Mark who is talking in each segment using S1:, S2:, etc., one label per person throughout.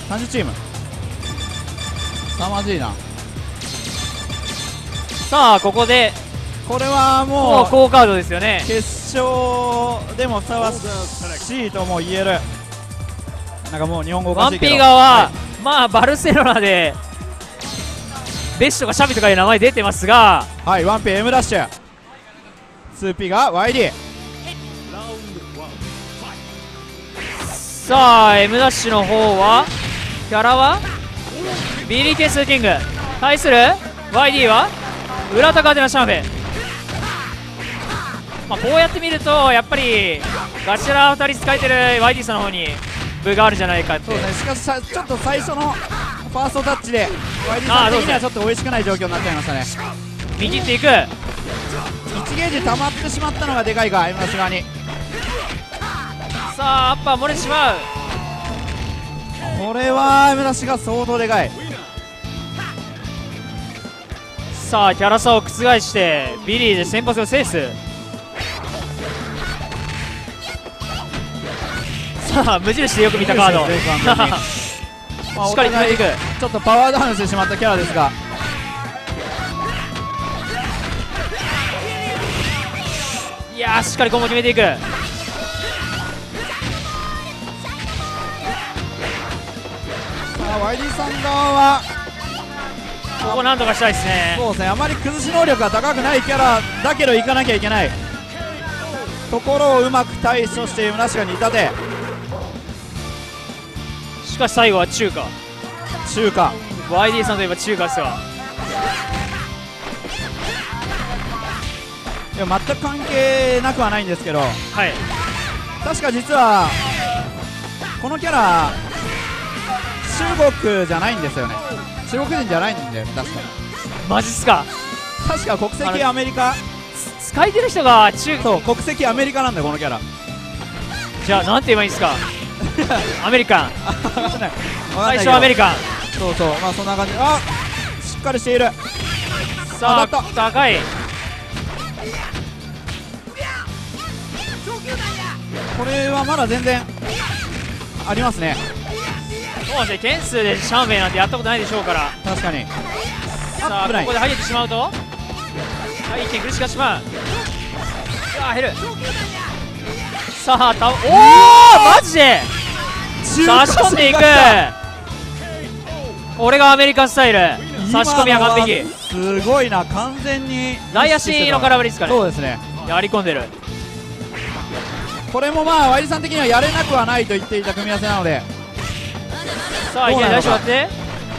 S1: 30チームさまずいな。
S2: さあここで
S1: これは
S2: も
S1: もう
S2: う好カードですよね。
S1: 決勝でもふさわしいとも言える。なんかもう日本語おか
S2: ワンピ
S1: しいけど、
S2: ー側は、
S1: は
S2: まあバルセロナでベッシュとかシャビとかいう名前出てますが、
S1: い、はい、ワンピー M ダッシュ、 2P が YD。
S2: さあ M ダッシュの方はキャラはビリー・ケスキング対する YD は裏高でのシャンフェ。まあこうやって見るとやっぱりガチャラ2人使えてる YD さんの方に分があるんじゃないかって。
S1: そうですね。しかしちょっと最初のファーストタッチで YD さん的にはちょっと美味しくない状況になっちゃいましたね。
S2: 右っていく。
S1: 1ゲージ溜まってしまったのがでかいか M ダッシュ側に。
S2: さあアッパー漏れてしまう。
S1: これは M ダッシュが相当でかい。
S2: さあキャラ差を覆してビリーで先発を制す。さあ無印でよく見たカード
S1: そうですね完全にまあ
S2: しっかり決めていく。
S1: ちょっとパワーダウンしてしまったキャラですが、
S2: いやーしっかりコンボ決めていく。
S1: さあ YD さん側は
S2: ここなんとかしたいですね。
S1: そうですね、あまり崩し能力が高くないキャラだけど行かなきゃいけないところをうまく対処して M ダッシュが2立て。
S2: しかし最後は中華。
S1: 中華
S2: YD さんといえば中華ですわ。
S1: いや全く関係なくはないんですけど、
S2: はい。
S1: 確か実はこのキャラ中国じゃないんですよね。中国人じゃないんで、確か
S2: マジっすか。
S1: 確か国籍アメリカ。
S2: 使えてる人が中
S1: そう、国籍アメリカなんだよこのキャラ。
S2: じゃあなんて言えばいいんですか。アメリカン。最初
S1: 最
S2: アメリカン。
S1: そうそう、まあそんな感じ。あ、しっかりしている。
S2: さあ
S1: 当たっ
S2: 高い。
S1: これはまだ全然ありますね。
S2: そうですね、件数でシャンベイなんてやったことないでしょうから。
S1: 確かに。
S2: さあ
S1: 危ない
S2: ここで入ってしまうと、はい、一気に苦しかしまう。さあ減る。さあおおマジで差し込んでいく。これがアメリカンスタイル。差し込みは完璧。
S1: すごいな、完全に
S2: 内野手の空振りですかね。
S1: そうですね。
S2: やり込んでる。
S1: これもまあワイリさん的にはやれなくはないと言っていた組み合わせなので、
S2: さあいきなり大丈夫だって。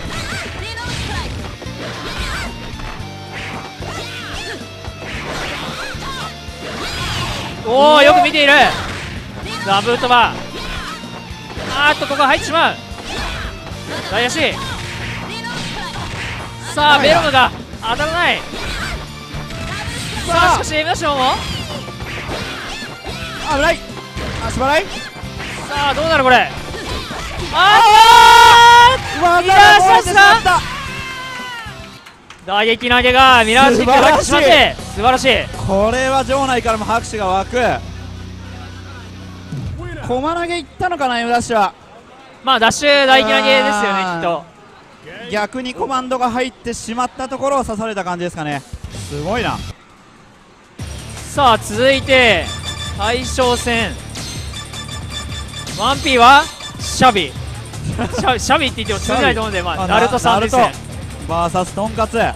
S2: おおよく見ている。さあブートバー、ここ入ってしまう。大足。さあベロムが当たらない。さあしかしエムダッシュも
S1: 危ない、足払い。
S2: さあどうなるこれ。
S1: 技
S2: ミラー
S1: が壊れてしまった。
S2: 打撃投げがミラージックに入ってしまって素晴らしい。
S1: これは場内からも拍手が湧く。駒投げいったのかな、エムダッシュは。
S2: まあダッシュ打撃投げですよねきっと。
S1: 逆にコマンドが入ってしまったところを刺された感じですかね。すごいな。
S2: さあ続いて対象戦 1P はシャビシャビって言っても通じないと思うんで、まあ、ナルトさんですね。
S1: バーサストンカツ。さ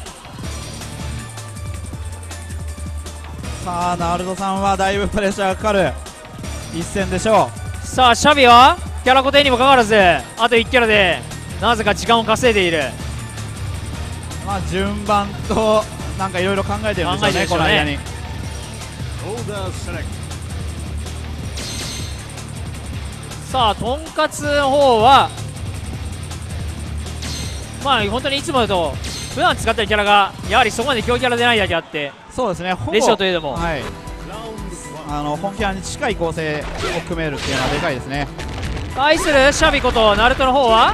S1: あナルトさんはだいぶプレッシャーがかかる一戦でしょ
S2: う。さあシャビはキャラ固定にもかかわらずあと1キャラでなぜか時間を稼いでいる。
S1: まあ順番となんかいろいろ考えてるんでしょうね、この間に。
S2: さあとんかつの方はまあ本当にいつもだと普段使ってるキャラがやはりそこまで強キャラでないだけあって、
S1: そうですね、ほぼ
S2: レシオといえども、
S1: はい、本キャラに近い構成を組めるっていうのはでかいですね。
S2: 対するシャビことナルトの方は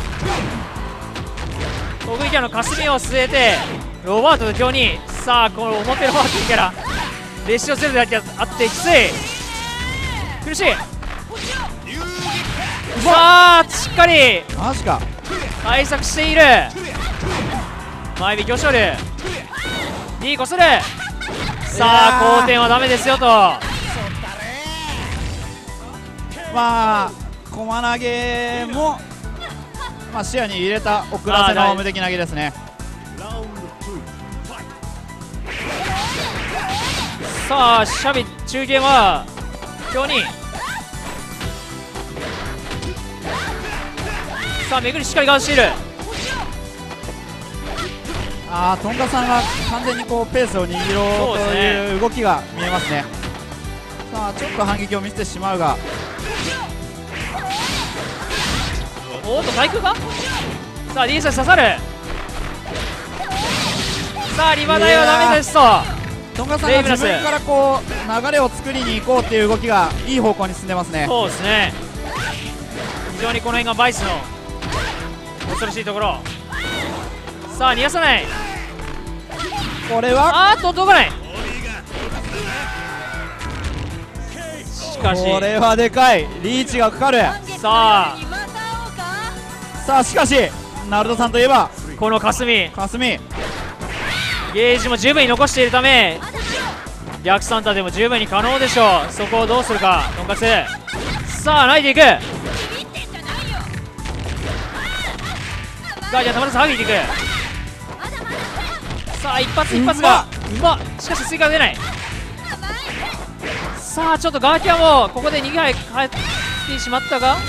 S2: 得意キャラの霞を据えてロバートと強に。さあこの表ロバートキャラレシオセルだけあってきつい、苦しい。さあしっかり
S1: マジか。
S2: 対策している。前引きをしょる。いいこする。さあ後転はダメですよと。
S1: まあ駒投げも、まあ、視野に入れた遅らせの無敵投げですね。
S2: さあシャビ中継は今日にさあめぐりしっかりガードしている。
S1: トンガさんが完全にこうペースを握ろうという動きが見えますね。さあちょっと反撃を見せてしまうが、
S2: おっと対空か。さあ D ス刺さる。さあリバダイはダメですと。
S1: トンガさんが自分からこう流れを作りに行こうっていう動きがいい方向に進んでますね。
S2: そうですね。非常にこの辺がバイスの恐ろしいところ。さあ逃がさない。
S1: これは
S2: 届かない。しかし
S1: これはでかいリーチがかかる。
S2: さ
S1: あしかしナルトさんといえば
S2: あこの霞ゲージも十分に残しているため逆サンタでも十分に可能でしょう。そこをどうするかとんかつ。さあ投げていく。ガーディアンたまらずはげていく。さあ一発がしかし追加が出ない。さあちょっとガーキャもここで逃げ帰ってしまったが、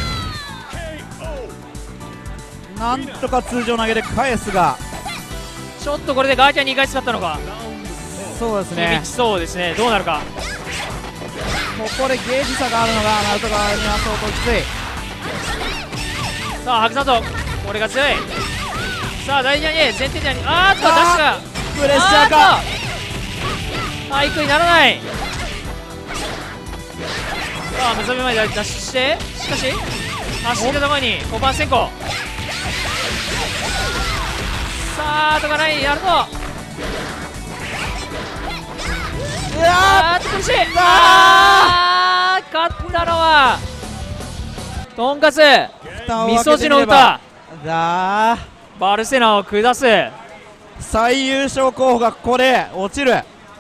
S1: なんとか通常投げで返すが、
S2: ちょっとこれでガーキャ2回使ったのか。
S1: そうですね。
S2: 響きそうですね。どうなるか。
S1: ここでゲージ差があるのがナルト側には相当きつい。
S2: さあ白山とこれが強い。さあ第2に前提にダッシュが
S1: プレッシャーか。
S2: 対空にならない。さあ無差別まで脱出して、しかし走ってたところに5番先行。さあとかないやると、苦しい。勝ったのはとんかつみそじの歌バルセナを下す。
S1: 最優勝候補がここで落ちる。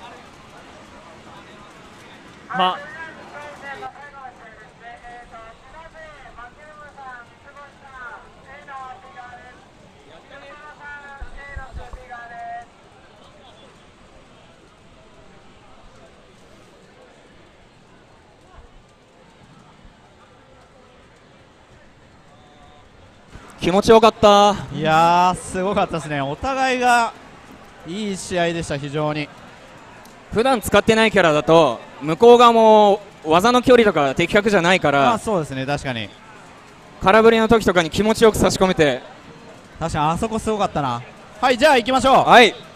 S3: 気持ちよかった。
S1: いやーすごかったですね。お互いがいい試合でした。非常に
S3: 普段使ってないキャラだと向こう側も技の距離とか的確じゃないから、
S1: そうですね。確かに
S3: 空振りの時とかに気持ちよく差し込めて、
S1: 確かにあそこすごかったな。はい、じゃあ行きましょう。
S3: はい。